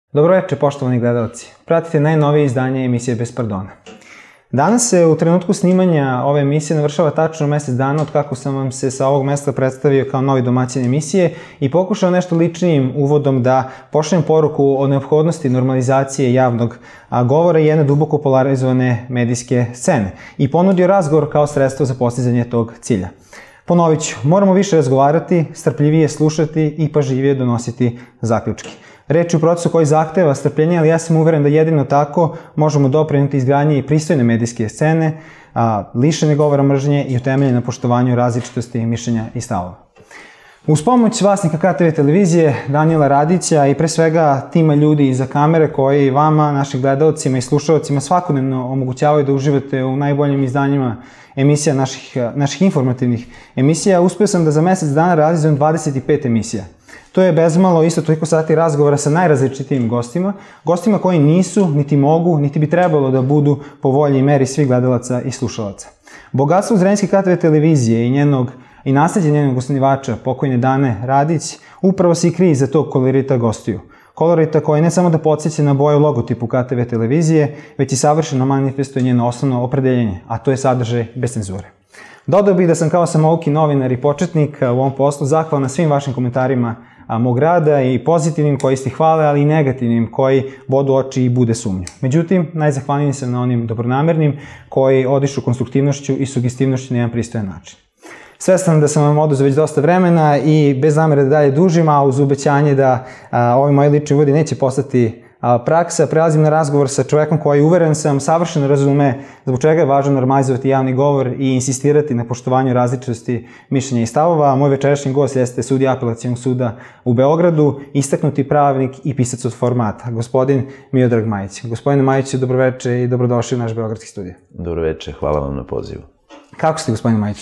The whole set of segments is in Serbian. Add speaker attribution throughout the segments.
Speaker 1: Dobroveče, poštovani gledalci. Pratite najnovije izdanje emisije Bez pardona. Danas se u trenutku snimanja ove emisije navršava tačno mesec dana od kako sam vam se sa ovog mesta predstavio kao novi domaćin emisije i pokušao nešto ličnijim uvodom da pošaljem poruku o neophodnosti normalizacije javnog govora i jedne duboko polarizovane medijske scene i ponudio razgovor kao sredstvo za postizanje tog cilja. Ponovit ću, moramo više razgovarati, strpljivije slušati i pažljivije donositi zaključke. Reč je u procesu koji zahteva strpljenje, ali ja sam uveren da jedino tako možemo doprineti izgradnji pristojne medijske scene, lišene govora mržnje i utemeljene na poštovanju različitosti mišljenja i stavova. Uz pomoć vlasnika KTV televizije, Danijela Radića i pre svega tima ljudi iza kamere koji vama, našim gledalcima i slušalcima svakodnevno omogućavaju da uživate u najboljim izdanjima emisija naših informativnih emisija, uspeo sam da za mesec dana realizujem 25 emisija. To je bezmalo isto toliko sati razgovora sa najrazličitijim gostima koji nisu, niti mogu, niti bi trebalo da budu po volji i meri svih gledalaca i slušalaca. Bogatstvo Zrenjanske KTV televizije i nasledđe njenog osnivača, pokojne Dane Radić, upravo se i krije iza tog kolorita gostiju. Kolorita koji ne samo da podsjeća na boju logotipu KTV televizije, već i savršeno manifestuje njeno osnovno opredeljenje, a to je sadržaj bez cenzure. Dodao bih da sam kao samouki novinar i početnik u ovom poslu zahvalan na svim vašim komentarima mog rada i pozitivnim koji ste hvale, ali i negativnim koji bodu oči i bude sumnju. Međutim, najzahvalniji sam na onim dobronamernim koji odišu konstruktivnošću i sugestivnošću na jedan pristojan način. Svestan da sam vam oduzeo već dosta vremena i bez namere da dalje dužim, a uz ubećanje da ovi moji lični uvodi neće postati praksa, prelazim na razgovor sa čovekom koji, uveren sam, savršeno razume zbog čega je važno normalizovati javni govor i insistirati na poštovanju različitosti mišljenja i stavova. Moj večerašnji gost jeste sudija Apelacionog suda u Beogradu, istaknuti pravnik i pisac od formata, gospodin Miodrag Majić. Gospodine Majiću, dobroveče i dobrodošli u naš beogradski studio.
Speaker 2: Dobroveče, hvala vam na pozivu.
Speaker 1: Kako ste, gospodine Majiću?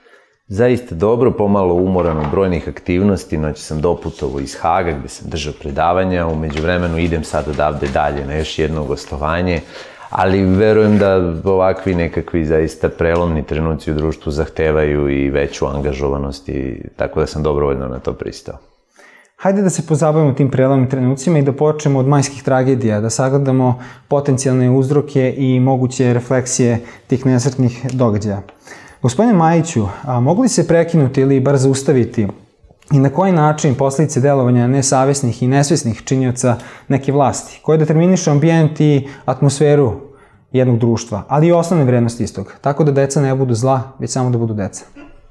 Speaker 2: Zaista dobro, pomalo umoran od brojnih aktivnosti. Noći sam doputovao iz Haga gde sam držao predavanja, umeđu vremenu idem sad odavde dalje na još jedno gostovanje, ali verujem da ovakvi nekakvi zaista prelomni trenuci u društvu zahtevaju i veću angažovanost, tako da sam dobrovoljno na to pristao.
Speaker 1: Hajde da se pozabavimo tim prelomnim trenucima i da počnemo od majskih tragedija, da sagledamo potencijalne uzroke i moguće refleksije tih nesretnih događaja. Gospodine Majiću, mogu li se prekinuti ili bar zaustaviti i na koji način posledice delovanja nesavesnih i nesvesnih činioca neke vlasti, koje determinišu ambijent i atmosferu jednog društva, ali i osnovne vrednosti istog, tako da deca ne budu zla, već samo da budu deca?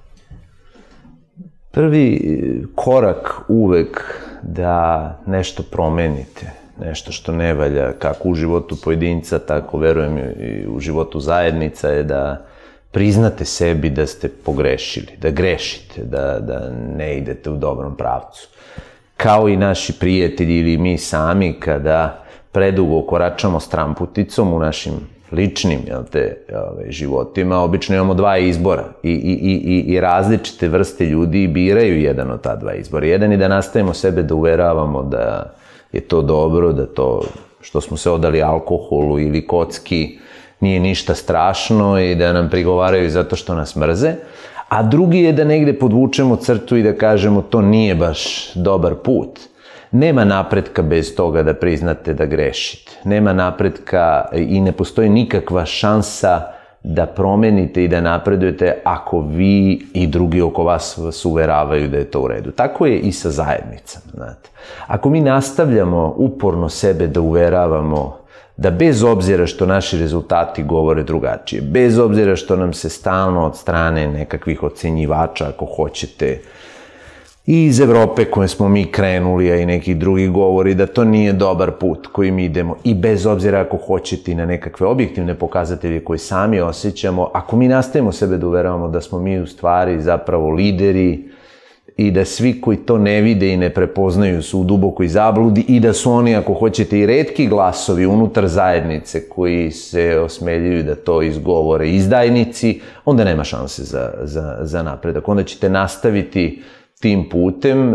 Speaker 2: Prvi korak uvek da nešto promenite, nešto što ne valja, kako u životu pojedinca, tako verujem i u životu zajednica, je da priznate sebi da ste pogrešili, da grešite, da ne idete u dobrom pravcu. Kao i naši prijatelji ili mi sami, kada predugo koračamo stramputicom u našim ličnim životima, obično imamo dva izbora i različite vrste ljudi biraju jedan od ta dva izbora. Jedan je da nastavimo sebe da uveravamo da je to dobro, da to što smo se odali alkoholu ili kocki nije ništa strašno i da nam prigovaraju zato što nas mrze, a drugi je da negde podvučemo crtu i da kažemo to nije baš dobar put. Nema napretka bez toga da priznate da grešite. Nema napretka i ne postoji nikakva šansa da promenite i da napredujete ako vi i drugi oko vas uveravaju da je to u redu. Tako je i sa zajednicom, znate. Ako mi nastavljamo uporno sebe da uveravamo da bez obzira što naši rezultati govore drugačije, bez obzira što nam se stalno od strane nekakvih ocenjivača, ako hoćete, i iz Evrope koje smo mi krenuli, a i nekih drugih govori da to nije dobar put kojim idemo, i bez obzira ako hoćete i na nekakve objektivne pokazatelje koje sami osjećamo, ako mi nastavimo sebe da uveravamo da smo mi u stvari zapravo lideri i da svi koji to ne vide i ne prepoznaju su u dubokoj zabludi i da su oni, ako hoćete, i retki glasovi unutar zajednice koji se osmeljuju da to izgovore izdajnici, onda nema šanse za napredak. Onda ćete nastaviti tim putem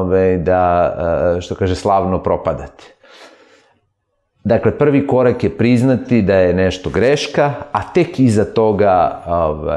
Speaker 2: da, što kaže, slavno propadate. Dakle, prvi korak je priznati da je nešto greška, a tek iza toga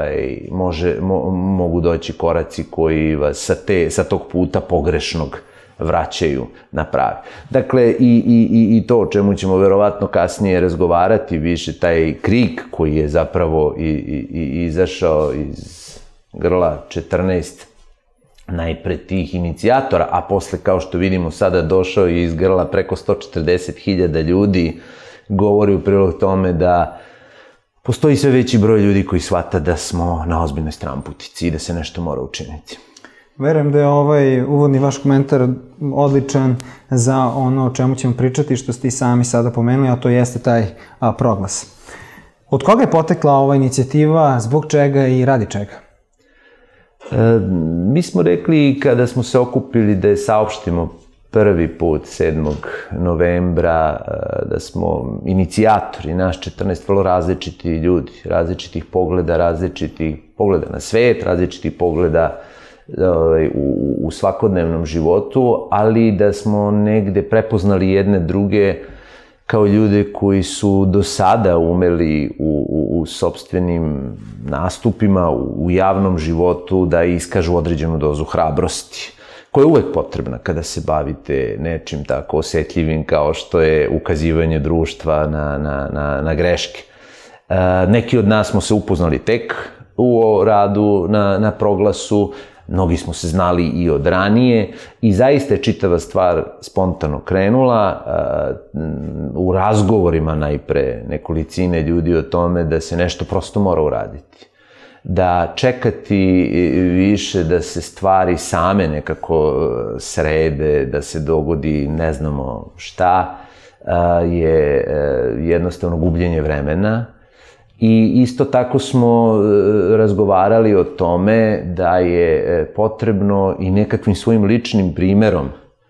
Speaker 2: mogu doći koraci koji vas sa tog puta pogrešnog vraćaju na pravi. Dakle, i to o čemu ćemo verovatno kasnije razgovarati, više taj krik koji je zapravo izašao iz grla 14 najpre tih inicijatora, a posle, kao što vidimo sada, došao je iz grla preko 140.000 ljudi, govori u prilog tome da postoji sve veći broj ljudi koji shvata da smo na ozbiljnoj stranputici i da se nešto mora učiniti.
Speaker 1: Verujem da je ovaj uvodni vaš komentar odličan za ono o čemu ćemo pričati, što ste i sami sada pomenuli, a to jeste taj proglas. Od koga je potekla ova inicijativa, zbog čega i radi čega?
Speaker 2: Mi smo rekli, kada smo se okupili, da je saopštimo prvi put 7. novembra, da smo inicijatori, naš 14 vrlo različiti ljudi, različitih pogleda na svet, različitih pogleda u svakodnevnom životu, ali da smo negde prepoznali jedne druge kao ljude koji su do sada umeli u sopstvenim nastupima, u javnom životu da iskažu određenu dozu hrabrosti, koja je uvek potrebna kada se bavite nečim tako osetljivim kao što je ukazivanje društva na greške. Neki od nas smo se upoznali tek u radu na proglasu, mnogi smo se znali i od ranije i zaista je čitava stvar spontano krenula u razgovorima najpre nekolicine ljudi o tome da se nešto prosto mora uraditi. Da čekati više da se stvari same nekako srede, da se dogodi ne znamo šta, je jednostavno gubljenje vremena. I isto tako smo razgovarali o tome da je potrebno i nekakvim svojim ličnim primerom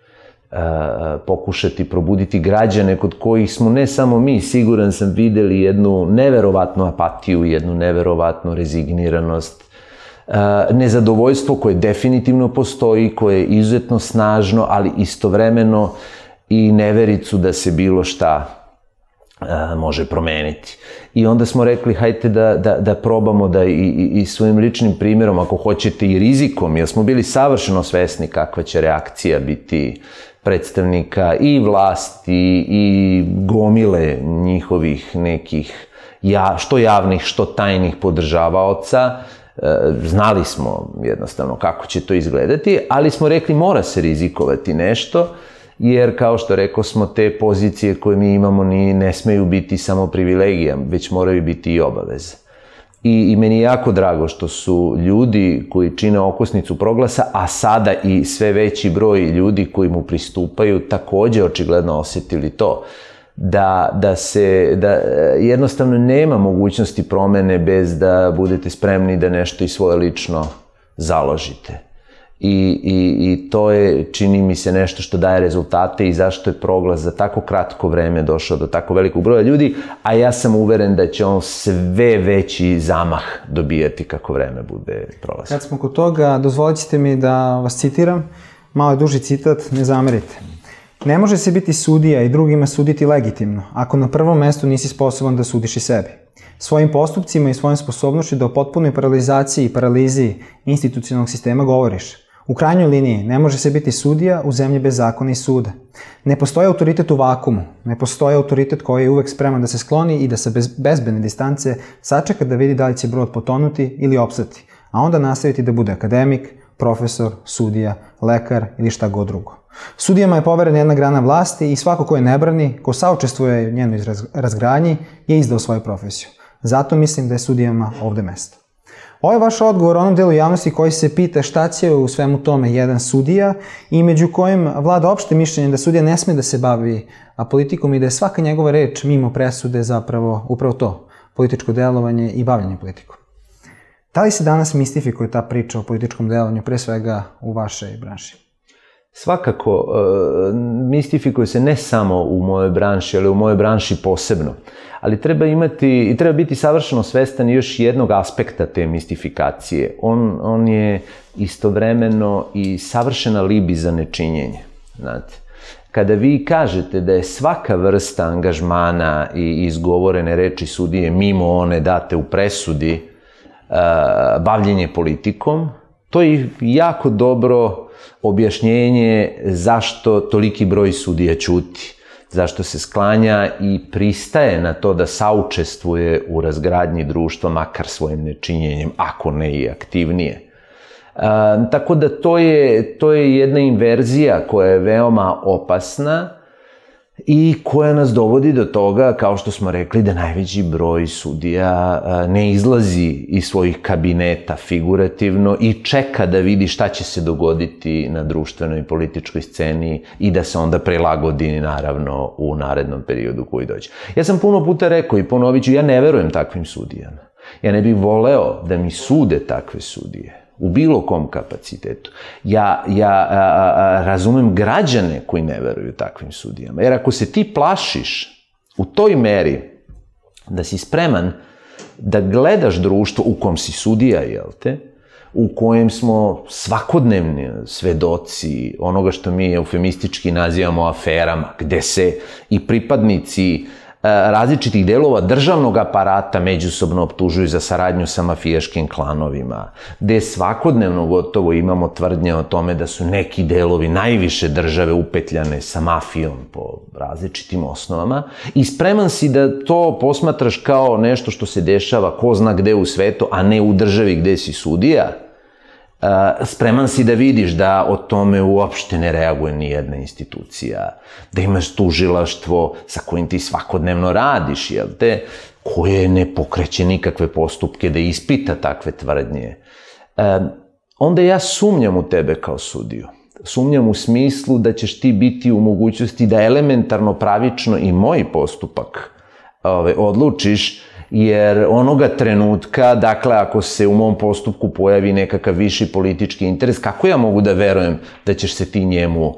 Speaker 2: pokušati probuditi građane kod kojih smo ne samo mi, siguran sam, videli jednu neverovatnu apatiju, jednu neverovatnu rezigniranost, nezadovoljstvo koje definitivno postoji, koje je izuzetno snažno, ali istovremeno i nevericu da se bilo šta može promeniti. I onda smo rekli, hajte da probamo da i svojim ličnim primjerom, ako hoćete i rizikom, jer smo bili savršeno svesni kakva će reakcija biti predstavnika i vlasti i gomile njihovih nekih što javnih, što tajnih podržavaoca. Znali smo jednostavno kako će to izgledati, ali smo rekli mora se rizikovati nešto, jer kao što rekao smo, te pozicije koje mi imamo ne smeju biti samo privilegija, već moraju biti i obaveze. I meni je jako drago što su ljudi koji čine okosnicu proglasa, a sada i sve veći broj ljudi koji mu pristupaju takođe očigledno osetili to. Da jednostavno nema mogućnosti promene bez da budete spremni da nešto i svoje lično založite. I to je, čini mi se, nešto što daje rezultate i zašto je proglas za tako kratko vreme došao do tako velikog broja ljudi, a ja sam uveren da će on sve veći zamah dobijati kako vreme bude prolazno.
Speaker 1: Kad smo kod toga, dozvolit ćete mi da vas citiram, malo je duži citat, ne zamerite. Ne može se biti sudija i drugima suditi legitimno, ako na prvom mestu nisi sposoban da sudiš i sebi. Svojim postupcima i svojom sposobnošću da o potpunoj paralizaciji i paraliziji institucionalnog sistema govoriš. U krajnjoj liniji, ne može se biti sudija u zemlji bez zakona i suda. Ne postoji autoritet u vakumu, ne postoji autoritet koji je uvek spreman da se skloni i da sa bezbedne distance sačeka da vidi da li će brod potonuti ili opstati, a onda nastaviti da bude akademik, profesor, sudija, lekar ili šta god drugo. Sudijama je poverena jedna grana vlasti i svako ko je ne brani, ko saučestvuje u njenoj razgradnji, je izdao svoju profesiju. Zato mislim da je sudijama ovde mesto. Ovo je vaš odgovor onom delu javnosti koji se pita šta će u svemu tome jedan sudija i među kojim vlada opšte mišljenje da sudija ne sme da se bavi politikom i da je svaka njegova reč mimo presude zapravo upravo to, političko delovanje i bavljanje politikom. Da li se danas mistifikuje ta priča o političkom delovanju, pre svega u vašoj branši?
Speaker 2: Svakako, mistifikuje se ne samo u mojoj branši, ali u mojoj branši posebno. Ali treba biti savršeno svestan još jednog aspekta te mistifikacije. On je istovremeno i savršen alibi za nečinjenje. Znate, kada vi kažete da je svaka vrsta angažmana i izgovorene reči sudije mimo one date u presudi bavljenje politikom, To je jako dobro objašnjenje zašto toliki broj sudija ćuti, zašto se sklanja i pristaje na to da saučestvuje u razgradnji društva, makar svojim nečinjenjem, ako ne i aktivnije. Tako da to je jedna inverzija koja je veoma opasna i koja nas dovodi do toga, kao što smo rekli, da najveći broj sudija ne izlazi iz svojih kabineta figurativno i čeka da vidi šta će se dogoditi na društvenoj i političkoj sceni i da se onda prilagodi, naravno, u narednom periodu koji dođe. Ja sam puno puta rekao i ponovit ću, ja ne verujem takvim sudijama. Ja ne bih voleo da mi sude takve sudije u bilo kom kapacitetu. Ja razumem građane koji ne veruju takvim sudijama. Jer ako se ti plašiš u toj meri da si spreman da gledaš društvo u kom si sudija, jel te, u kojem smo svakodnevni svedoci onoga što mi eufemistički nazivamo aferama, gde se i pripadnici različitih delova državnog aparata međusobno optužuju za saradnju sa mafijaškim klanovima, gde svakodnevno gotovo imamo tvrdnje o tome da su neki delovi najviše države upetljane sa mafijom po različitim osnovama i spreman si da to posmatraš kao nešto što se dešava ko zna gde u svetu, a ne u državi gde si sudija, spreman si da vidiš da o tome uopšte ne reaguje ni jedna institucija, da imaš tužilaštvo sa kojim ti svakodnevno radiš, jel te, koje ne pokreće nikakve postupke da ispita takve tvrdnje. Onda ja sumnjam u tebe kao sudiju. Sumnjam u smislu da ćeš ti biti u mogućnosti da elementarno, pravično i moj postupak odlučiš, jer onoga trenutka, dakle, ako se u mom postupku pojavi nekakav viši politički interes, kako ja mogu da verujem da ćeš se ti njemu,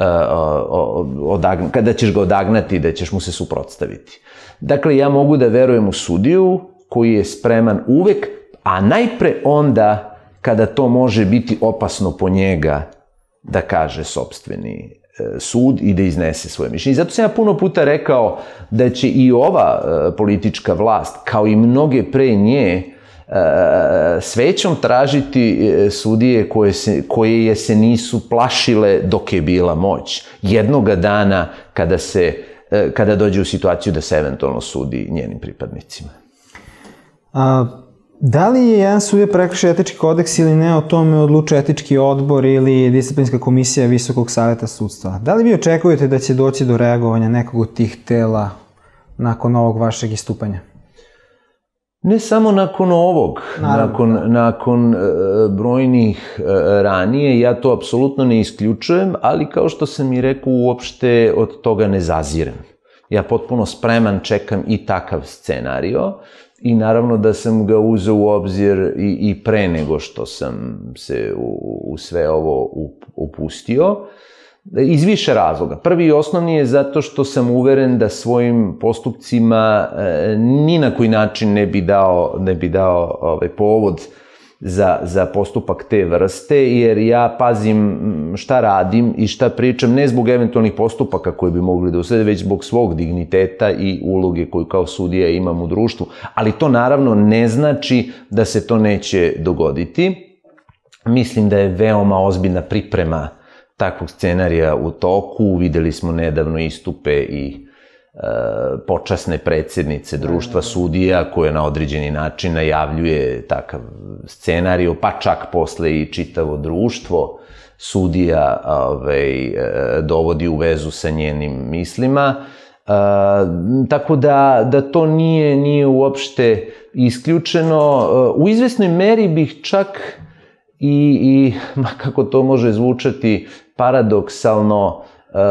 Speaker 2: kada ćeš ga odagnati, da ćeš mu se suprotstaviti? Dakle, ja mogu da verujem u sudiju koji je spreman uvek, a najpre onda kada to može biti opasno po njega, da kaže sopstveni sud i da iznese svoje mišljenje. Zato sam ja puno puta rekao da će i ova politička vlast, kao i mnoge pre nje, svećom tražiti sudije koje se nisu plašile dok je bila moć. Jednoga dana kada dođe u situaciju da se eventualno sudi njenim pripadnicima.
Speaker 1: Da li je jedan sudija prekršio etički kodeks ili ne, o tome odlučuje etički odbor ili disciplinska komisija Visokog saveta sudstva? Da li vi očekujete da će doći do reagovanja nekog od tih tela nakon ovog vašeg istupanja?
Speaker 2: Ne samo nakon ovog, nakon brojnih ranije, ja to apsolutno ne isključujem, ali kao što sam i rekao, uopšte od toga ne zazirem. Ja potpuno spreman čekam i takav scenario i naravno da sam ga uzeo u obzir i pre nego što sam se u sve ovo upustio, iz više razloga. Prvi i osnovni je zato što sam uveren da svojim postupcima ni na koji način ne bi dao povod za postupak te vrste, jer ja pazim šta radim i šta pričam, ne zbog eventualnih postupaka koje bi mogli da uslede, već zbog svog digniteta i uloge koju kao sudija imam u društvu. Ali to naravno ne znači da se to neće dogoditi. Mislim da je veoma ozbiljna priprema takvog scenarija u toku. Videli smo nedavno istupe i počasne predsjednice društva sudija koje na određeni način najavljuje takav scenario, pa čak posle i čitavo društvo sudija dovodi u vezu sa njenim mislima. Tako da to nije uopšte isključeno. U izvesnoj meri bih čak i kako to može zvučati paradoksalno,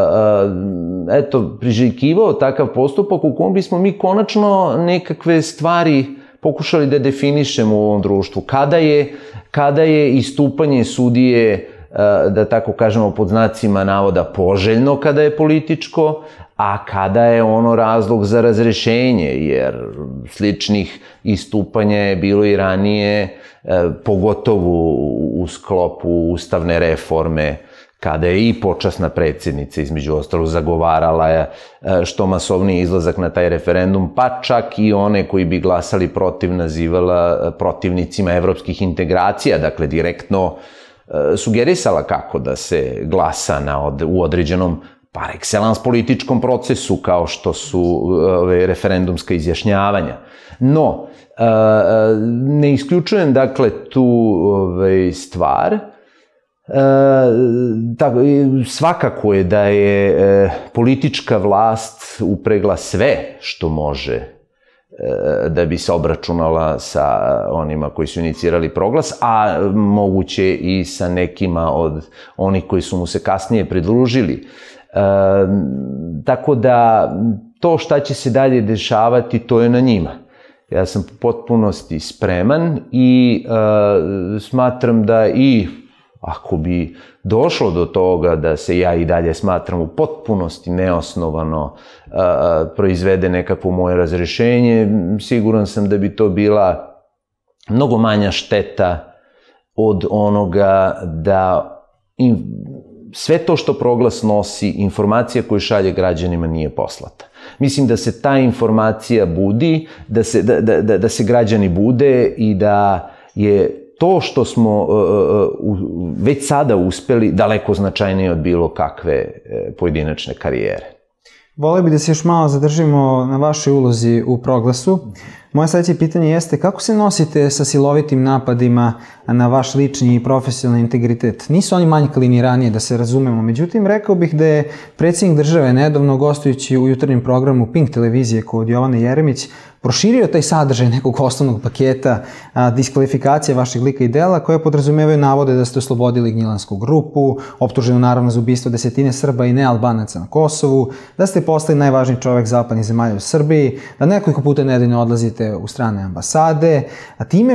Speaker 2: priželjkivao takav postupak u kom bismo mi konačno nekakve stvari pokušali da definišemo u ovom društvu. Kada je istupanje sudije, da tako kažemo pod znacima navoda, poželjno kada je političko, a kada je ono razlog za razrešenje, jer sličnih istupanja je bilo i ranije, pogotovo u sklopu ustavne reforme, kada je i počasna predsjednica između ostalog zagovarala što masovniji izlazak na taj referendum, pa čak i one koji bi glasali protiv nazivala protivnicima evropskih integracija, dakle direktno sugerisala kako da se glasa u određenom par excellence političkom procesu kao što su referendumska izjašnjavanja. No, ne isključujem dakle tu stvar. Svakako je da je politička vlast upregla sve što može da bi se obračunala sa onima koji su inicirali proglas, a moguće i sa nekima od onih koji su mu se kasnije pridružili. Tako da to šta će se dalje dešavati, to je na njima. Ja sam u potpunosti spreman i smatram da i ako bi došlo do toga da se ja i dalje smatram u potpunosti neosnovano proizvede nekakvo moje razrešenje, siguran sam da bi to bila mnogo manja šteta od onoga da sve to što proglas nosi, informacija koju šalje građanima nije poslata. Mislim da se ta informacija budi, da se građani bude i da je to što smo već sada uspeli daleko značajnije od bilo kakve pojedinačne karijere.
Speaker 1: Voleo bih da se još malo zadržimo na vašoj ulozi u proglasu. Moje sledeće pitanje jeste kako se nosite sa silovitim napadima na vaš lični i profesionalni integritet? Nisu oni manjkali ni ranije, da se razumemo. Međutim, rekao bih da je predsjednik države nedavno gostujući u jutarnjem programu Pink televizije kod Jovane Jeremić proširio taj sadržaj nekog osnovnog paketa diskvalifikacije vašeg lika i dela koje podrazumevaju navode da ste oslobodili Gnjilansku grupu, optuženu naravno za ubistvo desetine Srba i nealbanaca na Kosovu, da ste postali najvažniji čovek zapadnih zemalja u Srbiji, da nekoliko puta nedeljno odlazite u strane ambasade, a time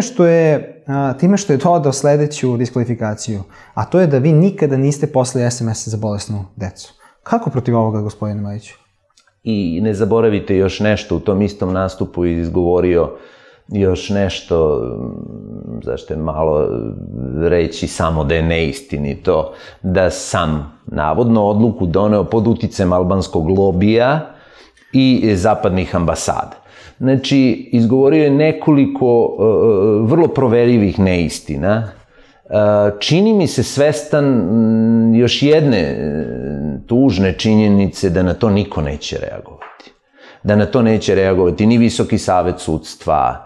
Speaker 1: što je dodao sledeću diskvalifikaciju, a to je da vi nikada niste poslali SMS za bolesnu decu. Kako protiv ovoga, gospodine Majiću?
Speaker 2: I ne zaboravite još nešto, u tom istom nastupu izgovorio još nešto, zašto je malo reći samo da je neistinito, da sam navodno odluku doneo pod uticajem albanskog lobija i zapadnih ambasada. Znači, izgovorio je nekoliko vrlo proverljivih neistina. Čini mi se svestan još jedne tužne činjenice da na to niko neće reagovati. Da na to neće reagovati ni Visoki savet sudstva,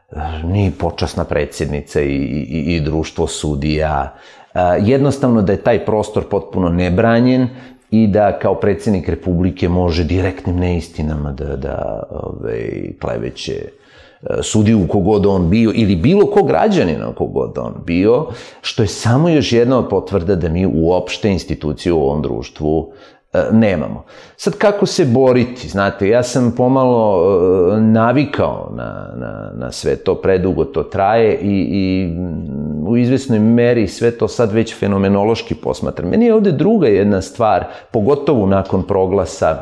Speaker 2: ni počasna predsjednica i društvo sudija. Jednostavno da je taj prostor potpuno nebranjen i da kao predsjednik Republike može direktnim neistinama da kleveće sudiju kogod on bio ili bilo kog građanina kogod on bio, što je samo još jedna od potvrda da mi uopšte instituciju u ovom društvu nemamo. Sad, kako se boriti? Znate, ja sam pomalo navikao na sve to, predugo to traje i u izvesnoj meri sve to sad već fenomenološki posmatram. Meni je ovde druga jedna stvar, pogotovo nakon proglasa,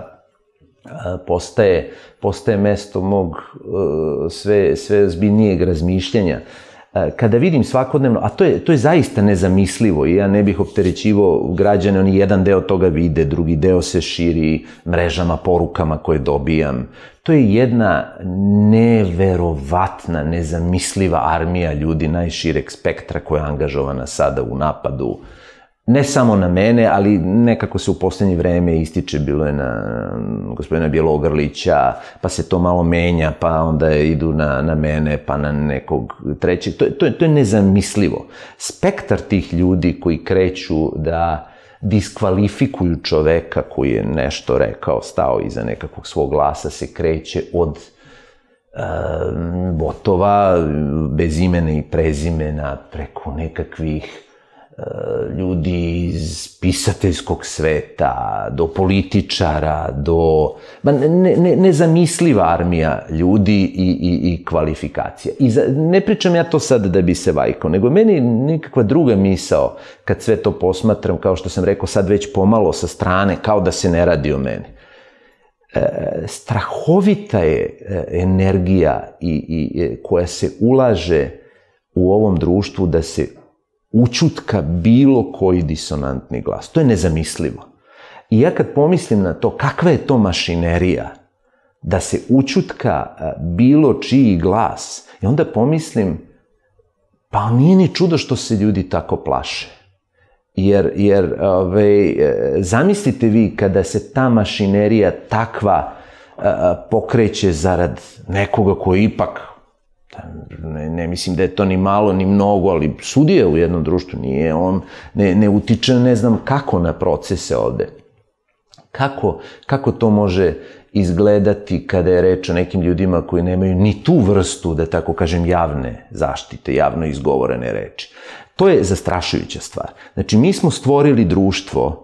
Speaker 2: postaje mesto mog sve ozbiljnijeg razmišljanja. Kada vidim svakodnevno, a to je zaista nezamislivo i ja ne bih opterećivao građane, oni jedan deo toga vide, drugi deo se širi mrežama, porukama koje dobijam. To je jedna neverovatna, nezamisliva armija ljudi najšireg spektra koja je angažovana sada u napadu. Ne samo na mene, ali nekako se u poslednje vreme ističe, bilo je na gospodina Bjelogrlića, pa se to malo menja, pa onda idu na mene, pa na nekog trećeg. To je nezamislivo. Spektar tih ljudi koji kreću da diskvalifikuju čoveka koji je nešto rekao, stao iza nekakvog svog glasa, se kreće od botova bez imena i prezimena preko nekakvih ljudi iz pisateljskog sveta, do političara, do nezamisliva armija ljudi i kvalifikacija. I ne pričam ja to sad da bi se vajkao, nego meni nikakva druga misao kad sve to posmatram, kao što sam rekao, sad već pomalo sa strane, kao da se ne radi o meni. Strahovita je energija koja se ulaže u ovom društvu da se ućutka bilo koji disonantni glas. To je nezamislivo. I ja kad pomislim na to, kakva je to mašinerija da se ućutka bilo čiji glas, i onda pomislim, pa nije ni čudo što se ljudi tako plaše. Jer zamislite vi kada se ta mašinerija takva pokreće zarad nekoga koji ipak, ne mislim da je to ni malo ni mnogo, ali sudija u jednom društvu, nije on, ne utiče ne znam kako na procese ovde. Kako to može izgledati kada je reč o nekim ljudima koji nemaju ni tu vrstu, da tako kažem, javne zaštite, javno izgovorene reči. To je zastrašujuća stvar. Znači, mi smo stvorili društvo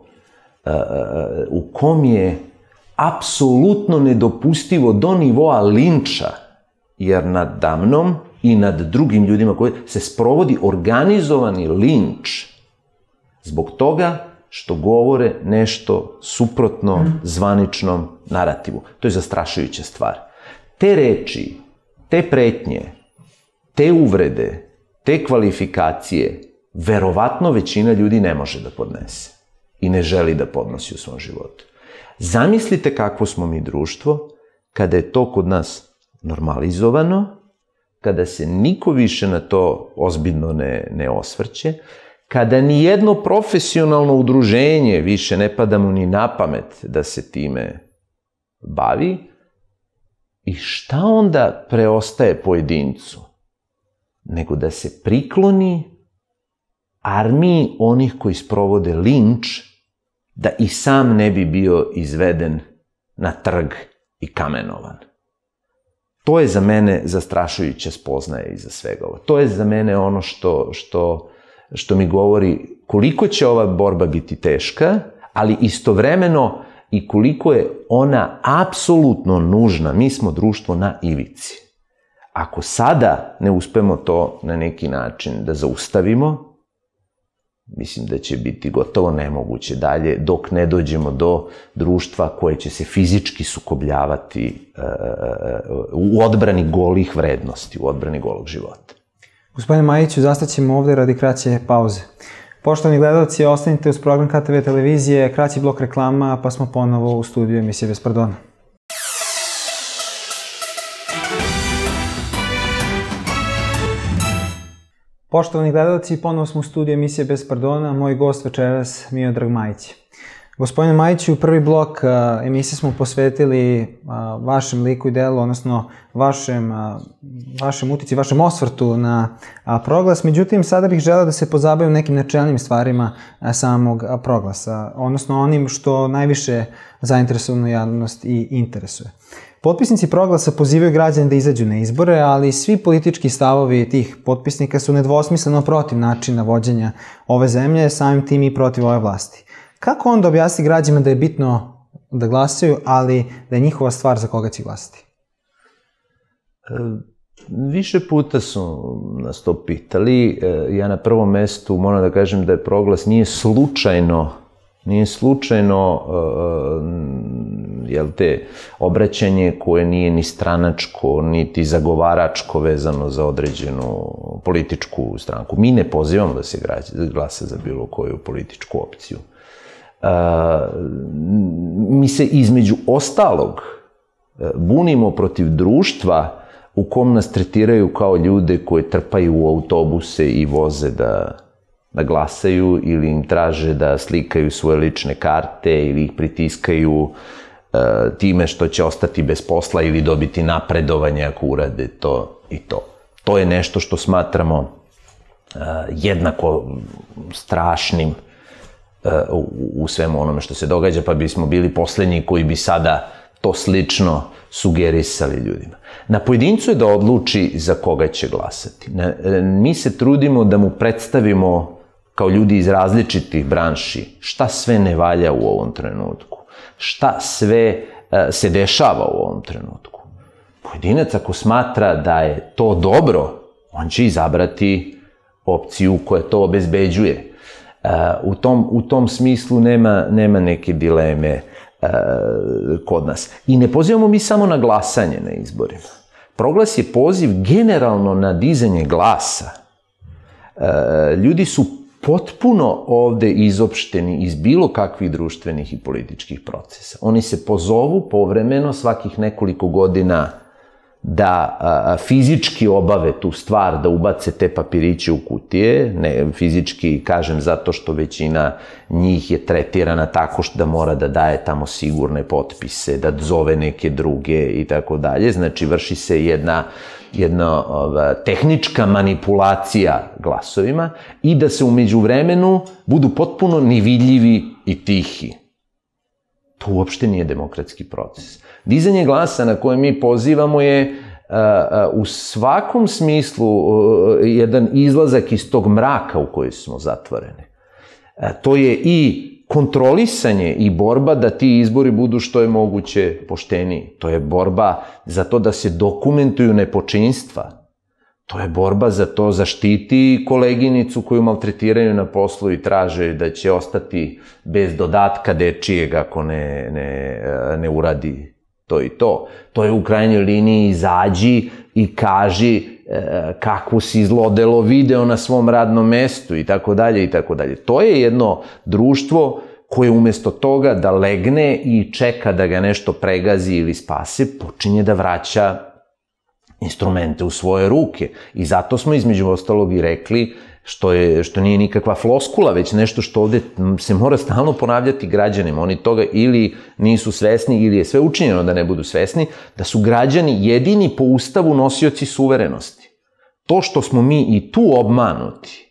Speaker 2: u kom je apsolutno nedopustivo do nivoa linča, jer nadamnom i nad drugim ljudima koji se sprovodi organizovani linč zbog toga što govore nešto suprotno zvaničnom narativu. To je zastrašujuća stvar. Te reči, te pretnje, te uvrede, te kvalifikacije, verovatno većina ljudi ne može da podnese i ne želi da podnosi u svom životu. Zamislite kakvo smo mi društvo kada je to kod nas normalizovano, kada se niko više na to ozbiljno ne osvrće, kada nijedno profesionalno udruženje više ne pada mu ni na pamet da se time bavi, i šta onda preostaje pojedincu? Nego da se prikloni armiji onih koji sprovode linč, da i sam ne bi bio izveden na trg i kamenovan. To je za mene zastrašujuća spoznaja iza svega ovo. To je za mene ono što mi govori koliko će ova borba biti teška, ali istovremeno i koliko je ona apsolutno nužna. Mi smo društvo na ivici. Ako sada ne uspemo to na neki način da zaustavimo, mislim da će biti gotovo nemoguće dalje dok ne dođemo do društva koje će se fizički sukobljavati u odbrani golih vrednosti, u odbrani golog života.
Speaker 1: Gospodine Majiću, zastaćemo ovde radi kraće pauze. Poštovani gledalci, ostanite uz program KTV televizije, kraći blok reklama, pa smo ponovo u studiju emisije Bez pardona. Poštovani gledalci, ponovo smo u studiju emisije Bez pardona, moj gost večeras Miodrag Majić. Gospodine Majiću, prvi blok emisije smo posvetili vašem liku i delu, odnosno vašem utici, vašem osvrtu na Proglas. Međutim, sada bih želeo da se pozabavim nekim načelnim stvarima samog Proglasa, odnosno onim što najviše zainteresovanu javnost i interesuje. Potpisnici Proglasa pozivaju građane da izađu na izbore, ali svi politički stavovi tih potpisnika su nedvosmisleno protiv načina vođenja ove zemlje, samim tim i protiv ove vlasti. Kako onda objasniti građanima da je bitno da glasaju, ali da je njihova stvar za koga će glasati?
Speaker 2: Više puta su nas to pitali. Ja na prvom mestu moram da kažem da je Proglas nije slučajno obraćanje koje nije ni stranačko, niti zagovaračko vezano za određenu političku stranku. Mi ne pozivamo da se glasa za bilo koju političku opciju. Mi se između ostalog bunimo protiv društva u kom nas tretiraju kao ljude koje trpaju u autobuse i voze da glasaju ili im traže da slikaju svoje lične karte ili ih pritiskaju time što će ostati bez posla ili dobiti napredovanje ako urade to i to. To je nešto što smatramo jednako strašnim u svemu onome što se događa, pa bismo bili poslednji koji bi sada to slično sugerisali ljudima. Na pojedincu je da odluči za koga će glasati. Mi se trudimo da mu predstavimo kao ljudi iz različitih branši šta sve ne valja u ovom trenutku, šta sve se dešava u ovom trenutku. Pojedinac ako smatra da je to dobro, on će izabrati opciju koja to obezbeđuje. U tom smislu nema neke dileme kod nas. I ne pozivamo mi samo na glasanje na izborima. Proglas je poziv generalno na dizanje glasa Ljudi su potpuno ovde izopšteni iz bilo kakvih društvenih i političkih procesa. Oni se pozovu povremeno svakih nekoliko godina da fizički obave tu stvar, da ubace te papiriće u kutije, ne fizički, kažem, zato što većina njih je tretirana tako što da mora da daje tamo sigurne potpise, da zove neke druge i tako dalje. Znači, vrši se jedna tehnička manipulacija glasovima i da se u međuvremenu budu potpuno nevidljivi i tihi. To uopšte nije demokratski proces. Dizanje glasa na koje mi pozivamo je u svakom smislu jedan izlazak iz tog mraka u koji smo zatvoreni. To je i kontrolisanje i borba da ti izbori budu što je moguće pošteniji. To je borba za to da se dokumentuju nepočinstva. To je borba za to zaštiti koleginicu koju maltretiraju na poslu i traže da će ostati bez dodatka dečijeg ako ne uradi to i to. To je u krajnjoj liniji izađi i kaži kakvu si zlodelo video na svom radnom mestu i tako dalje i tako dalje. To je jedno društvo koje umesto toga da legne i čeka da ga nešto pregazi ili spase, počinje da vraća instrumente u svoje ruke. I zato smo između ostalog i rekli, što nije nikakva floskula, već nešto što ovde se mora stalno ponavljati građanima. Oni toga ili nisu svesni, ili je sve učinjeno da ne budu svesni, da su građani jedini po Ustavu nosioci suverenosti. To što smo mi i tu obmanuti,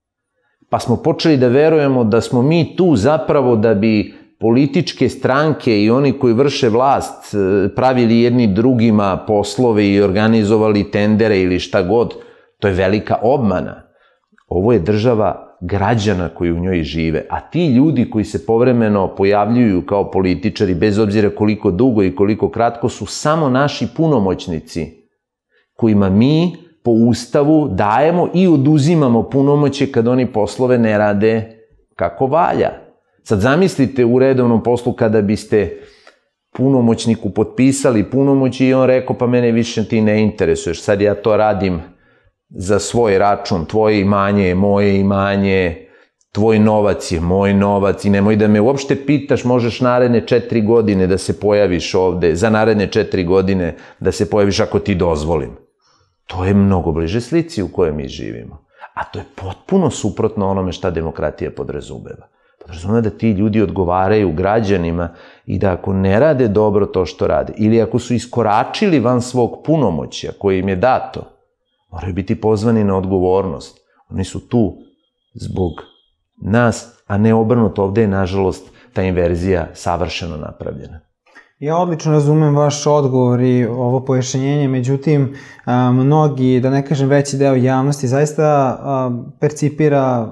Speaker 2: pa smo počeli da verujemo da smo mi tu zapravo da bi političke stranke i oni koji vrše vlast pravili jedni drugima poslove i organizovali tendere ili šta god, to je velika obmana. Ovo je država građana koji u njoj žive, a ti ljudi koji se povremeno pojavljuju kao političari, bez obzira koliko dugo i koliko kratko, su samo naši punomoćnici, kojima mi po Ustavu dajemo i oduzimamo punomoće kad oni poslove ne rade kako valja. Sad zamislite u redovnom poslu kada biste punomoćniku potpisali punomoći i on rekao pa mene više ti ne interesuješ, sad ja to radim za svoj račun, tvoje imanje je moje imanje, tvoj novac je moj novac i nemoj da me uopšte pitaš, možeš naredne 4 godine da se pojaviš ovde, za naredne 4 godine da se pojaviš ako ti dozvolim. To je mnogo bliže slici u kojoj mi živimo. A to je potpuno suprotno onome šta demokratija podrazumeva. Podrazumeva da ti ljudi odgovaraju građanima i da ako ne rade dobro to što rade, ili ako su iskoračili van svog punomoćja koje im je dato, moraju biti pozvani na odgovornost. Oni su tu zbog nas, a ne obrnuto. Ovde je, nažalost, ta inverzija savršeno napravljena.
Speaker 1: Ja odlično razumem vaš odgovor i ovo pojašnjenje, međutim, mnogi, da ne kažem veći deo javnosti, zaista percipira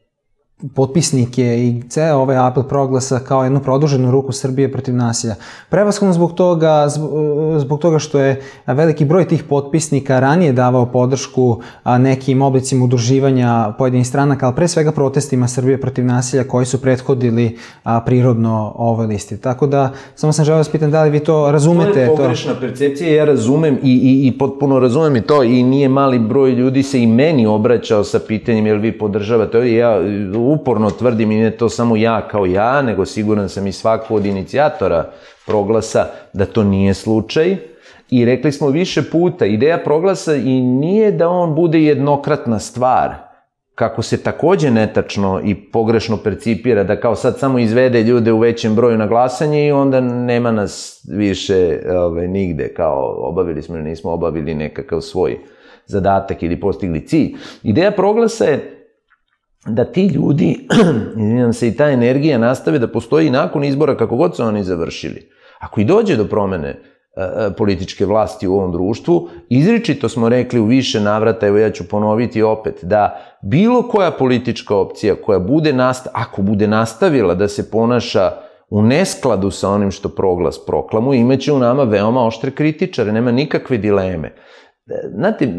Speaker 1: potpisnike i ceo ovaj apel Proglasa kao jednu produženu ruku Srbije protiv nasilja. Prevashodno zbog toga što je veliki broj tih potpisnika ranije davao podršku nekim oblicima udruživanja pojedinih stranaka, ali pre svega protestima Srbije protiv nasilja koji su prethodili prirodno ovoj listi. Tako da, samo sam želeo da vas pitam da li vi to razumete.
Speaker 2: To je pogrešna percepcija, ja razumem i potpuno razumem i to, i nije mali broj ljudi se i meni obraćao sa pitanjem jel vi podržavate, ja uporno tvrdim, i ne to samo ja kao ja, nego siguran sam i svako od inicijatora Proglasa da to nije slučaj. I rekli smo više puta, ideja Proglasa i nije da on bude jednokratna stvar, kako se takođe netačno i pogrešno percipira, da kao sad samo izvede ljude u većem broju na glasanje i onda nema nas više nigde, kao obavili smo ili nismo obavili nekakav svoj zadatak ili postigli cilj. Ideja Proglasa je da ti ljudi, izvinjam se, i ta energija nastave da postoji i nakon izbora kako god se oni završili. Ako i dođe do promene političke vlasti u ovom društvu, izričito smo rekli u više navrata, evo ja ću ponoviti opet, da bilo koja politička opcija koja bude ako bude nastavila da se ponaša u neskladu sa onim što Proglas proklamuje, imaće u nama veoma oštre kritičare, nema nikakve dileme. Znate,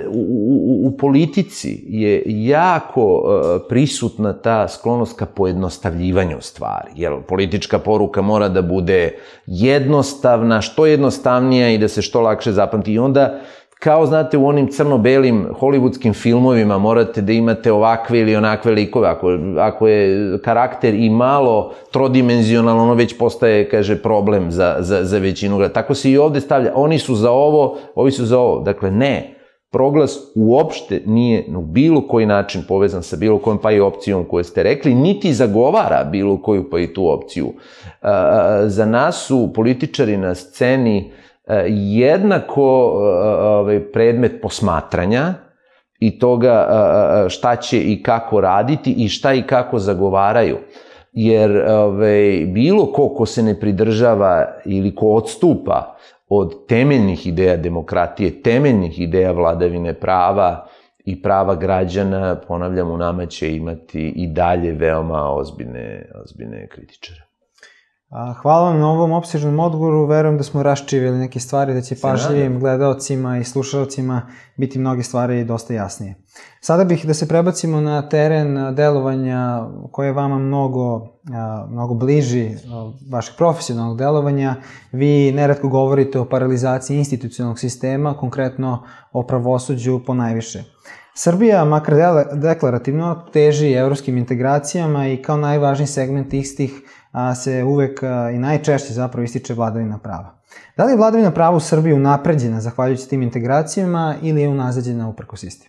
Speaker 2: u politici je jako prisutna ta sklonost ka pojednostavljivanju stvari, jer politička poruka mora da bude jednostavna, što jednostavnija i da se što lakše zapamti. I onda kao, znate, u onim crno-belim hollywoodskim filmovima morate da imate ovakve ili onakve likove. Ako je karakter i malo trodimenzionalan, ono već postaje, kaže, problem za većinu gleda. Tako se i ovde stavlja. Oni su za ovo, ovi su za ovo. Dakle, ne. Proglas uopšte nije na bilo koji način povezan sa bilo kojom pa i opcijom koju ste rekli, niti zagovara bilo koju pa i tu opciju. Za nas su političari na sceni jednako predmet posmatranja i toga šta će i kako raditi i šta i kako zagovaraju. Jer bilo ko se ne pridržava ili ko odstupa od temeljnih ideja demokratije, temeljnih ideja vladavine prava i prava građana, ponavljam, u nama će imati i dalje veoma ozbiljne kritičare.
Speaker 1: Hvala vam na ovom opsežnom odgovoru, verujem da smo raščivili neke stvari, da će pažljivim gledaocima i slušalcima biti mnoge stvari dosta jasnije. Sada bih da se prebacimo na teren delovanja koje je vama mnogo bliži vašeg profesionalnog delovanja. Vi neretko govorite o paralizaciji institucionalnog sistema, konkretno o pravosuđu po najviše. Srbija, makar deklarativno, teži evropskim integracijama i kao najvažniji segment istih se uvek i najčešće zapravo ističe vladavina prava. Da li je vladavina prava u Srbiji unapređena zahvaljujući tim integracijama ili je unazađena uprkos istim?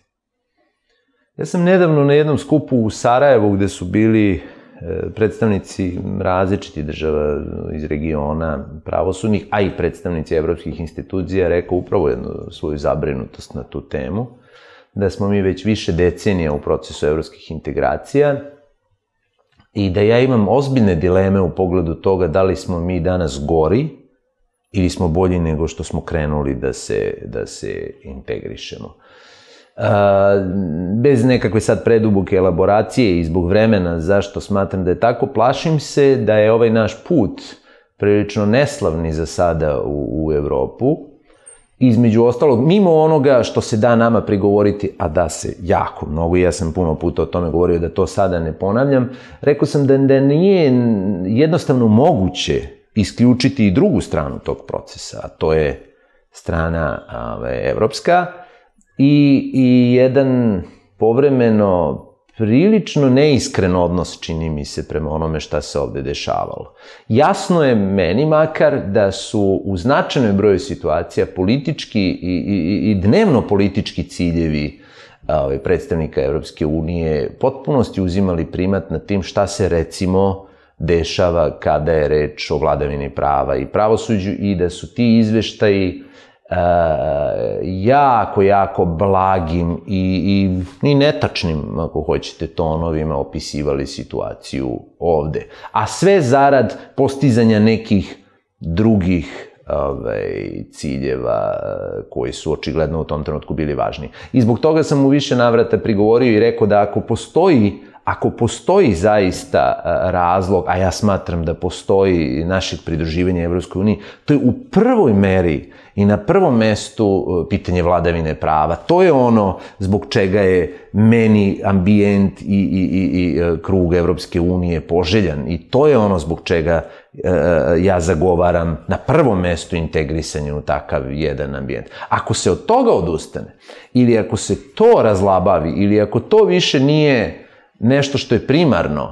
Speaker 2: Ja sam nedavno na jednom skupu u Sarajevu gde su bili predstavnici različitih država iz regiona pravosudnih, a i predstavnici evropskih institucija rekao upravo jednu svoju zabrinutost na tu temu, da smo mi već više decenija u procesu evropskih integracija i da ja imam ozbiljne dileme u pogledu toga da li smo mi danas gori ili smo bolji nego što smo krenuli da se integrišemo. Bez nekakve sad preduboke elaboracije i zbog vremena zašto smatram da je tako, plašim se da je ovaj naš put prilično neslavni za sada u Evropu. Između ostalog, mimo onoga što se da nama prigovoriti, a da se jako mnogo, i ja sam puno puta o tome govorio da to sada ne ponavljam, rekao sam da nije jednostavno moguće isključiti i drugu stranu tog procesa, a to je strana evropska i jedan povremeno prilično neiskren odnos, čini mi se, prema onome šta se ovde dešavalo. Jasno je meni makar da su u značajnoj broju situacija politički i dnevno politički ciljevi predstavnika Evropske unije potpunosti uzimali primat na tim šta se recimo dešava kada je reč o vladavini prava i pravosuđu i da su ti izveštaji jako blagim i netačnim, ako hoćete, tonovima opisivali situaciju ovde. A sve zarad postizanja nekih drugih ciljeva koji su očigledno u tom trenutku bili važni. I zbog toga sam u više navrata prigovorio i rekao da ako postoji zaista razlog, a ja smatram da postoji našeg pridruživanja Evropskoj uniji, to je u prvoj meri i na prvom mestu pitanje vladavine prava. To je ono zbog čega je meni ambijent i krug Evropske unije poželjan i to je ono zbog čega ja zagovaram na prvom mestu integrisanje u takav jedan ambijent. Ako se od toga odustane ili ako se to razlabavi ili ako to više nije nešto što je primarno,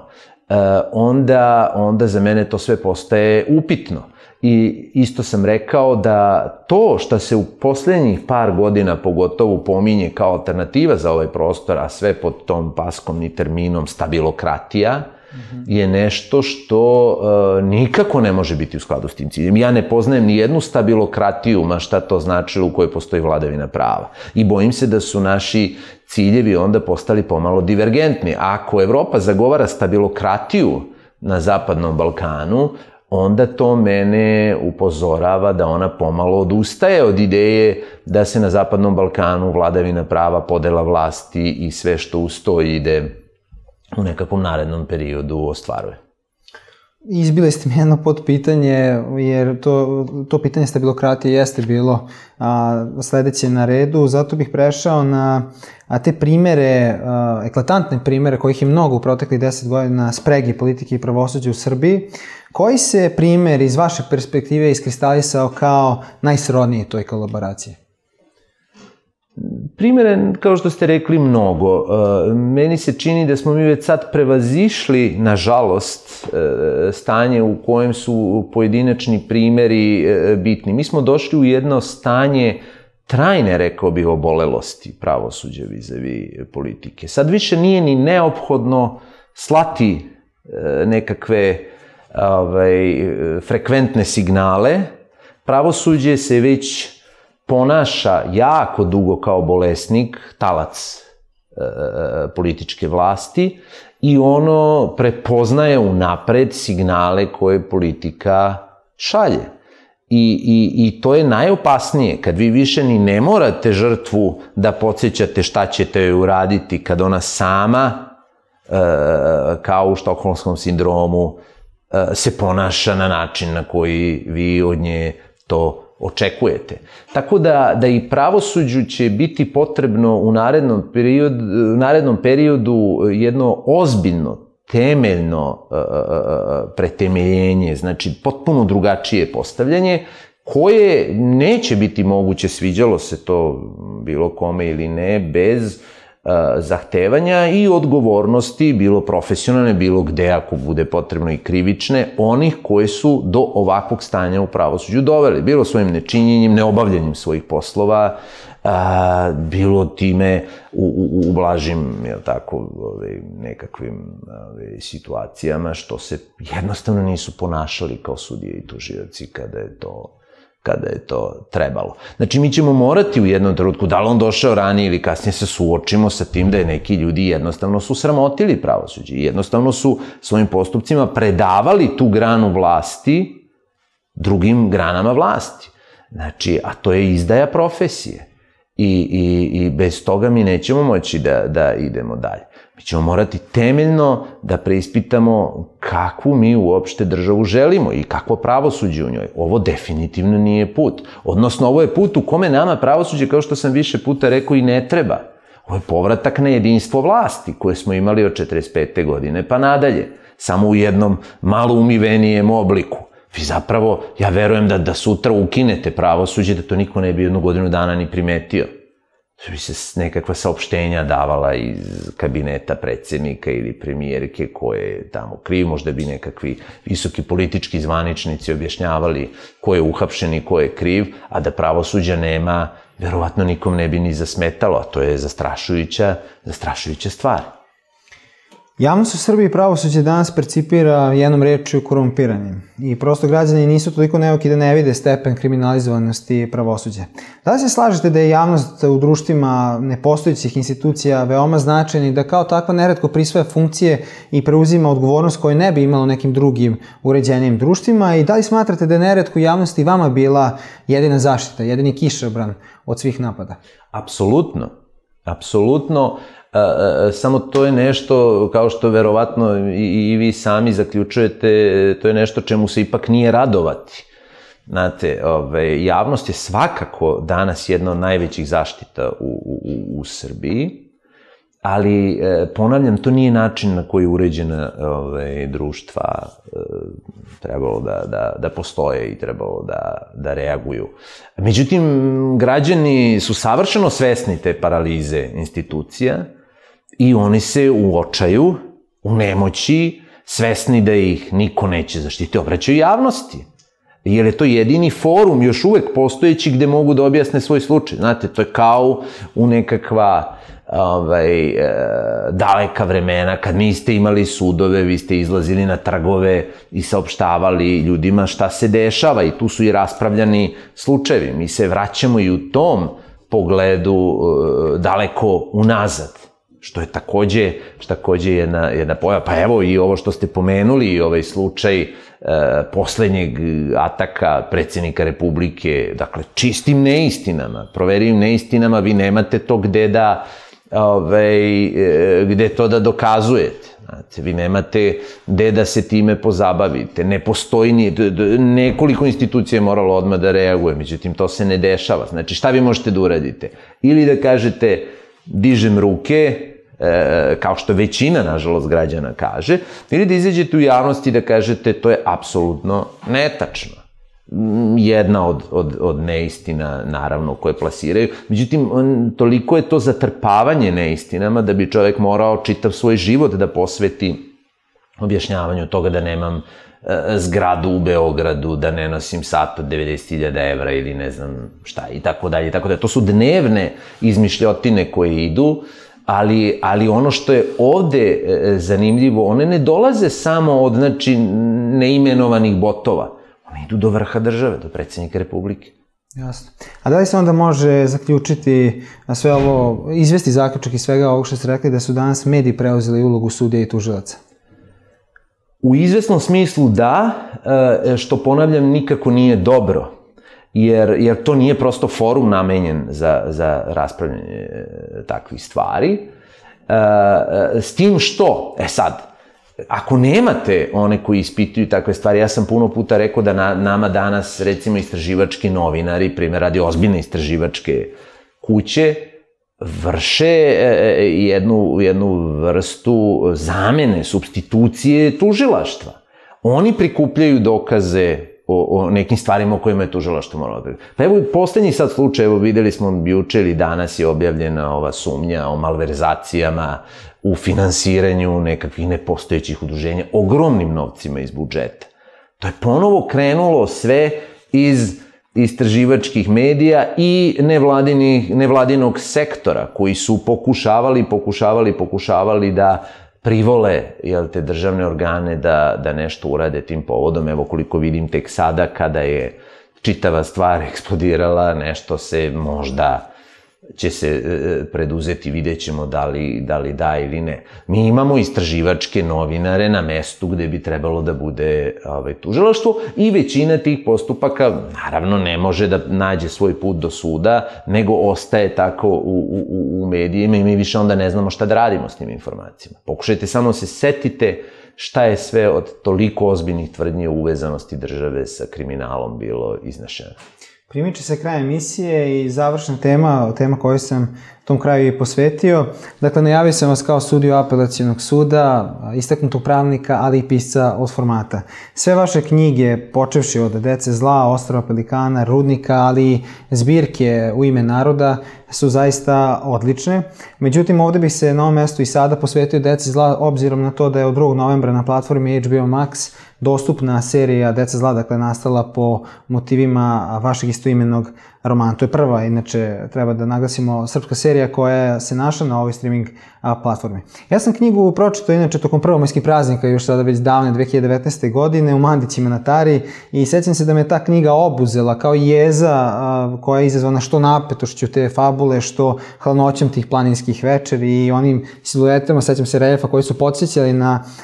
Speaker 2: onda za mene to sve postaje upitno. I isto sam rekao da to što se u poslednjih par godina pogotovo pominje kao alternativa za ovaj prostor, a sve pod tom paskom i terminom stabilokratija, je nešto što nikako ne može biti u skladu s tim ciljem. Ja ne poznajem ni jednu stabilokratiju, ma šta to značilo, u kojoj postoji vladavina prava. I bojim se da su naši ciljevi onda postali pomalo divergentni. Ako Evropa zagovara stabilokratiju na Zapadnom Balkanu, onda to mene upozorava da ona pomalo odustaje od ideje da se na Zapadnom Balkanu vladavina prava, podela vlasti i sve što uz to ide u nekakvom narednom periodu ostvaruje.
Speaker 1: Izbili ste mi jedno podpitanje, jer to pitanje stabilokratije jeste bilo sledeće na redu, zato bih prešao na te primere, eklatantne primere, kojih je mnogo u proteklih 10 godina spregi politike i pravosuđa u Srbiji. Koji se primer iz vaše perspektive iskristalisao kao najsrodniji toj kolaboraciji?
Speaker 2: Primere, kao što ste rekli, mnogo. Meni se čini da smo mi već sad prevazišli, nažalost, stanje u kojem su pojedinačni primeri bitni. Mi smo došli u jedno stanje trajne, rekao bih, obolelosti pravosuđa vis-a-vis politike. Sad više nije ni neophodno slati nekakve frekventne signale. Pravosuđe se već ponaša jako dugo kao bolesnik, talac političke vlasti i ono prepoznaje unapred signale koje politika šalje. I to je najopasnije, kad vi više ni ne morate žrtvu da podsjećate šta ćete joj uraditi kad ona sama, kao u štokholmskom sindromu, se ponaša na način na koji vi od nje to očekujete. Tako da i pravosuđu će biti potrebno u narednom periodu jedno ozbiljno, temeljno pretemeljenje, znači potpuno drugačije postavljanje, koje neće biti moguće, sviđalo se to bilo kome ili ne, bez zahtevanja i odgovornosti, bilo profesionalne, bilo gde, ako bude potrebno i krivične, onih koji su do ovakvog stanja u pravosuđu doveli. Bilo svojim nečinjenjem, neobavljanjem svojih poslova, bilo time u blažim, nekakvim situacijama, što se jednostavno nisu ponašali kao sudije i tužioci kada je to trebalo. Znači, mi ćemo morati u jednom trenutku, da li on došao ranije ili kasnije, se suočimo sa tim da je neki ljudi jednostavno su sramotili pravosuđe i jednostavno su svojim postupcima predavali tu granu vlasti drugim granama vlasti. Znači, a to je izdaja profesije. I bez toga mi nećemo moći da idemo dalje. Mi ćemo morati temeljno da preispitamo kakvu mi uopšte državu želimo i kakvo pravosuđe u njoj. Ovo definitivno nije put. Odnosno, ovo je put u kome nama pravosuđe, kao što sam više puta rekao, i ne treba. Ovo je povratak na jedinstvo vlasti koje smo imali od 45. godine pa nadalje. Samo u jednom malo umivenijem obliku. Vi zapravo, ja verujem da sutra ukinete pravosuđe, da to niko ne bi 1 godinu dana ni primetio. Da bi se nekakva saopštenja davala iz kabineta predsjednika ili premijerke ko je tamo kriv, možda bi nekakvi visoki politički zvaničnici objašnjavali ko je uhapšen i ko je kriv, a da pravosuđa nema, verovatno nikom ne bi ni zasmetalo, a to je zastrašujuća stvar.
Speaker 1: Javnost u Srbiji pravosuđe danas percipira jednom rečju korumpiranim i prosto građani nisu toliko neuki da ne vide stepen kriminalizovanosti pravosuđa. Da li se slažete da je javnost u društvima nepostojećih institucija veoma značajna i da kao takva neretko prisvaja funkcije i preuzima odgovornost koju ne bi imalo nekim drugim uređenijim društvima i da li smatrate da je neretko javnosti vama bila jedina zaštita, jedini kišobran od svih napada?
Speaker 2: Apsolutno. Samo to je nešto, kao što verovatno i vi sami zaključujete, to je nešto čemu se ipak nije radovati. Znate, javnost je svakako danas jedna od najvećih zaštita u Srbiji, ali, ponavljam, to nije način na koji uređena društva trebalo da postoje i trebalo da reaguju. Međutim, građani su savršeno svesni te paralize institucija i oni se u očaju, u nemoći, svesni da ih niko neće zaštiti, obraćaju javnosti. Jer je to jedini forum još uvek postojeći gde mogu da objasne svoj slučaj. Znate, to je kao u nekakva daleka vremena, kad niste imali sudove, vi ste izlazili na trgove i saopštavali ljudima šta se dešava i tu su i raspravljani slučajevi. Mi se vraćamo i u tom pogledu daleko unazad, što je takođe jedna pojava. Pa evo i ovo što ste pomenuli, i ovaj slučaj poslednjeg ataka predsjednika Republike, dakle, čistim neistinama, proverivim neistinama, vi nemate to gde to da dokazujete. Znate, vi nemate gde da se time pozabavite. Ne postoji nekoliko institucija je moralo odmah da reaguje, međutim, to se ne dešava. Znači, šta vi možete da uradite? Ili da kažete, dižem ruke, kao što većina, nažalost, građana kaže, ili da izađete u javnosti i da kažete to je apsolutno netačno. jedna od neistina, naravno, koje plasiraju. Međutim, toliko je to zatrpavanje neistinama da bi čovek morao čitav svoj život da posveti objašnjavanju toga da nemam zgradu u Beogradu, da ne nosim sat od 90.000 evra ili ne znam šta i tako dalje. To su dnevne izmišljotine koje idu, ali ono što je ovde zanimljivo, one ne dolaze samo od, znači, neimenovanih botova. One idu do vrha države, do predsjednika Republike.
Speaker 1: Jasno. A da li se onda može zaključiti sve ovo, izvesti zaključak iz svega ovog što ste rekli, da su danas mediji preuzeli ulogu sudija i tužilaca?
Speaker 2: U izvesnom smislu da, što ponavljam, nikako nije dobro, jer to nije prosto forum namenjen za raspravljanje takvih stvari. S tim što, sad, ako nemate one koji ispituju takve stvari, ja sam puno puta rekao da nama danas, recimo, istraživački novinari, primjer radi ozbiljne istraživačke kuće, vrše jednu vrstu zamene, supstitucije tužilaštva. Oni prikupljaju dokaze o nekim stvarima o kojima je tužilaštvo moralo da prikuplja. Pa evo, poslednji sad slučaj, evo videli smo juče ili danas je objavljena ova sumnja o malverzacijama u finansiranju nekakvih nepostojećih udruženja, ogromnim novcima iz budžeta. To je ponovo krenulo sve iz istraživačkih medija i nevladinog sektora koji su pokušavali da privole te državne organe da nešto urade tim povodom. Evo, koliko vidim, tek sada kada je čitava stvar eksplodirala, nešto se možda će se preduzeti, vidjet ćemo da li da ili ne. Mi imamo istraživačke novinare na mestu gde bi trebalo da bude tužilaštvo i većina tih postupaka, naravno, ne može da nađe svoj put do suda, nego ostaje tako u medijima i mi više onda ne znamo šta da radimo s tim informacijama. Pokušajte samo se setite šta je sve od toliko ozbiljnih tvrdnji o uvezanosti države sa kriminalom bilo iznešeno.
Speaker 1: Primiče se kraj emisije i završna tema koju sam tom kraju i posvetio. Dakle, najavio sam vas kao sudiju apelacionog suda, istaknutog pravnika, ali i pisca od formata. Sve vaše knjige, počevši od Dece zla, Ostrva pelikana, Rudnika, ali i zbirke U ime naroda, su zaista odlične. Međutim, ovde bih se na ovom mestu i sada posvetio Deci zla, obzirom na to da je od 2. novembra na platformi HBO Max dostupna serija Deca zla, dakle, nastala po motivima vašeg istoimenog romana. To je prva, inače, treba da naglasimo, srpska serija koja se našla na ovoj streaming platformi. Ja sam knjigu pročitao, inače, tokom prvomajskih praznika, još sada već davne 2019. godine, u Mandićima na Tari, i sećam se da me ta knjiga obuzela kao jeza koja je izazvana što napetošću te fabule, što hladnoćom tih planinskih večeri i onim siluetama, sećam se reljefa koji su podsjećali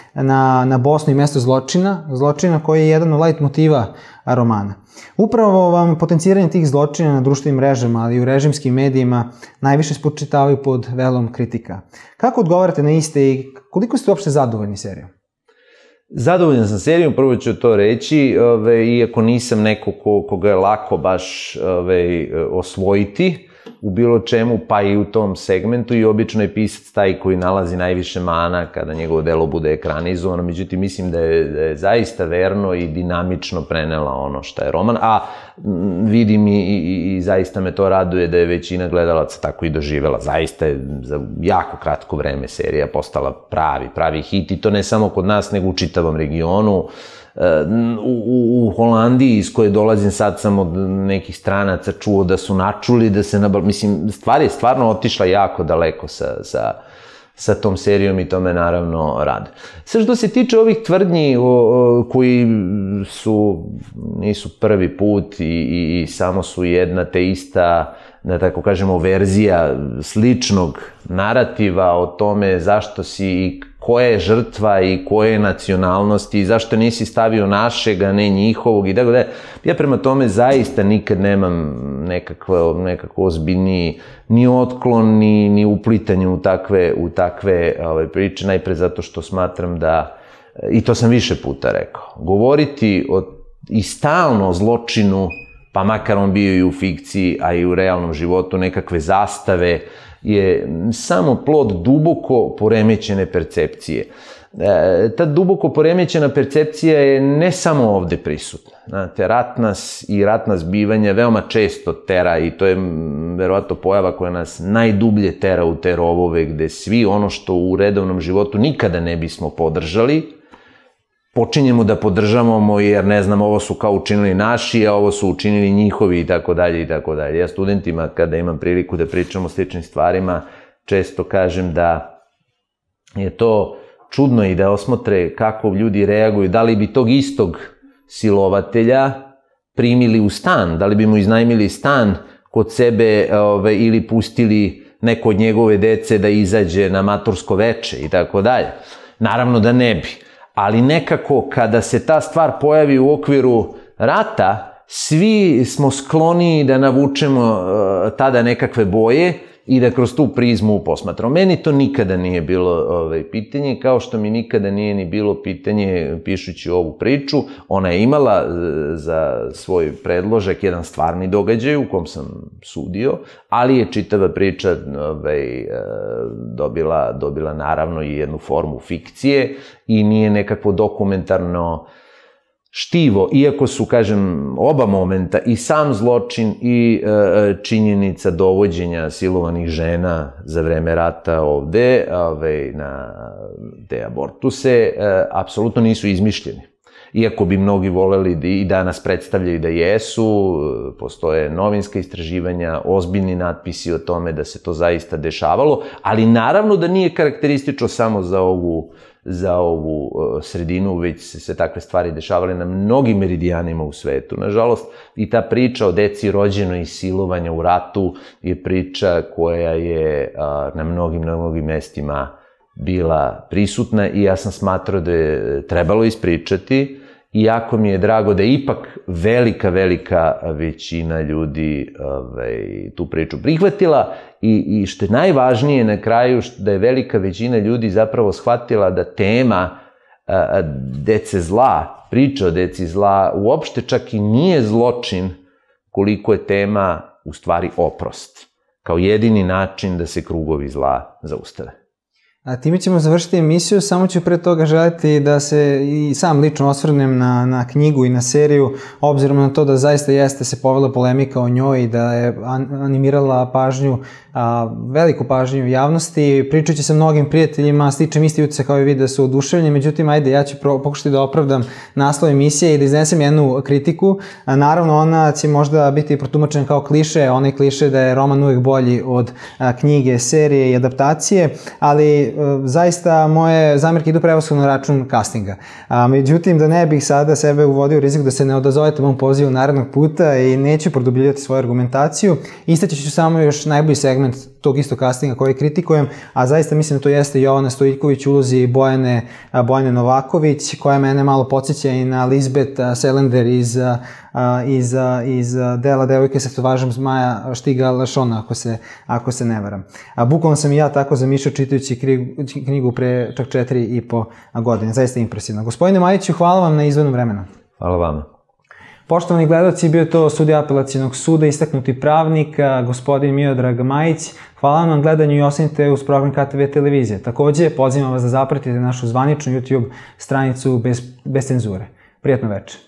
Speaker 1: na Bosnu i mesto zločina koji je jedan od light motiva romana. Upravo vam potenciranje tih zločina na društvenim mrežama, ali i u režimskim medijima najviše spočitavaju pod velom kritika. Kako odgovarate na iste i koliko ste uopšte zadovoljni serijom?
Speaker 2: Zadovoljan sam serijom, prvo ću to reći, iako nisam neko koga je lako baš osvojiti u bilo čemu, pa i u tom segmentu, i obično je pisac taj koji nalazi najviše mana kada njegovo delo bude ekranizovano. Međutim, mislim da je zaista verno i dinamično prenela ono što je roman, a vidim i zaista me to raduje da je većina gledalaca tako i doživela. Zaista je za jako kratko vreme serija postala pravi hit, i to ne samo kod nas, nego u čitavom regionu. U Holandiji, iz koje dolazim, sad sam od nekih stranaca čuo da su načuli da se mislim, stvar je stvarno otišla jako daleko sa tom serijom i to me naravno rade. Sve što se tiče ovih tvrdnji koji nisu prvi put i samo su jedna te ista, da tako kažemo, verzija sličnog narativa o tome zašto si i koja je žrtva i koje nacionalnosti i zašto nisi stavio našeg, a ne njihovog i tako da. Ja prema tome zaista nikad nemam nekako ozbiljniji ni otklon, ni uplitanje u takve priče, najpre zato što smatram da, i to sam više puta rekao, govoriti i stalno o zločinu, pa makar on bio i u fikciji, a i u realnom životu, nekakve zastave, je samo plod duboko poremećene percepcije. Ta duboko poremećena percepcija je ne samo ovde prisutna. Znate, rat nas zbivanja veoma često tera i to je verovatno pojava koja nas najdublje tera u te rovove gde svi ono što u redovnom životu nikada ne bismo podržali, počinjemo da podržavamo jer ne znam, ovo su kao učinili naši, a ovo su učinili njihovi i tako dalje i tako dalje. Ja studentima kada imam priliku da pričam o sličnim stvarima, često kažem da je to čudno i da osmotre kako ljudi reaguju, da li bi tog istog silovatelja primili u stan, da li bi mu iznajmili stan kod sebe ili pustili neko od njegove dece da izađe na matursko veče i tako dalje. Naravno da ne bi, ali nekako kada se ta stvar pojavi u okviru rata, svi smo skloniji da navučemo tada nekakve boje i da kroz tu prizmu posmatramo. Meni to nikada nije bilo pitanje, kao što mi nikada nije ni bilo pitanje pišući ovu priču. Ona je imala za svoj predložak jedan stvarni događaj u kom sam sudio, ali je čitava priča dobila naravno i jednu formu fikcije i nije nekakvo dokumentarno štivo, iako su, kažem, oba momenta, i sam zločin i činjenica dovođenja silovanih žena za vreme rata ovde, na te abortuse, apsolutno nisu izmišljeni. Iako bi mnogi voleli i danas predstavljaju da jesu, postoje novinska istraživanja, ozbiljni natpisi o tome da se to zaista dešavalo, ali naravno da nije karakteristično samo za ovu sredinu, već se takve stvari dešavale na mnogim meridijanima u svetu. Nažalost, i ta priča o deci rođenoj iz silovanja u ratu je priča koja je na mnogim mestima bila prisutna i ja sam smatrao da je trebalo ispričati, i jako mi je drago da je ipak velika većina ljudi tu priču prihvatila i što je najvažnije na kraju, da je velika većina ljudi zapravo shvatila da tema dece zla, priča o deci zla, uopšte čak i nije zločin koliko je tema u stvari oprost, kao jedini način da se krugovi zla zaustave.
Speaker 1: A time ćemo završiti emisiju, samo ću pre toga želiti da se i sam lično osvrnem na knjigu i na seriju, obzirom na to da zaista jeste se povela polemika o njoj i da je animirala pažnju, veliku pažnju javnosti. Pričajući sa mnogim prijateljima, stičem isti utisak kao i vi da su oduševljeni, međutim, ajde, ja ću pokušati da opravdam naslov emisije i da iznesem jednu kritiku. Naravno, ona će možda biti protumačena kao kliše, onaj kliše da je roman uvek bolji od knjige, serije i adaptacije, ali zaista moje zamerke idu prevashodno na račun castinga. Međutim, da ne bih sada sebe uvodio u rizik da se ne odazovete mom pozivu narednog puta i neću produbljivati svoju argumentaciju, istaći ću samo još najbolji segment tog istog castinga koji kritikujem, a zaista mislim da to jeste Jovana Stojiković u ulozi Bojane Novaković, koja mene malo podsjeća i na Lisbeth Salander iz dela Devojke sa tetovažom zmaja Štiga Lašona, ako se ne varam. Bukvalno sam i ja tako zamišljao čitajući knjigu pre čak 4,5 godine. Zaista impresivno. Gospodine Majiću, hvala vam na izdvojenom vremenu.
Speaker 2: Hvala vama.
Speaker 1: Poštovani gledalci, bio je to sudija Apelacionog suda, istaknuti pravnik, gospodin Miodrag Majić. Hvala vam na gledanju i ostanite uz program KTV televizije. Takođe, pozivam vas da zapratite našu zvaničnu YouTube stranicu bez cenzure. Prijatno večer.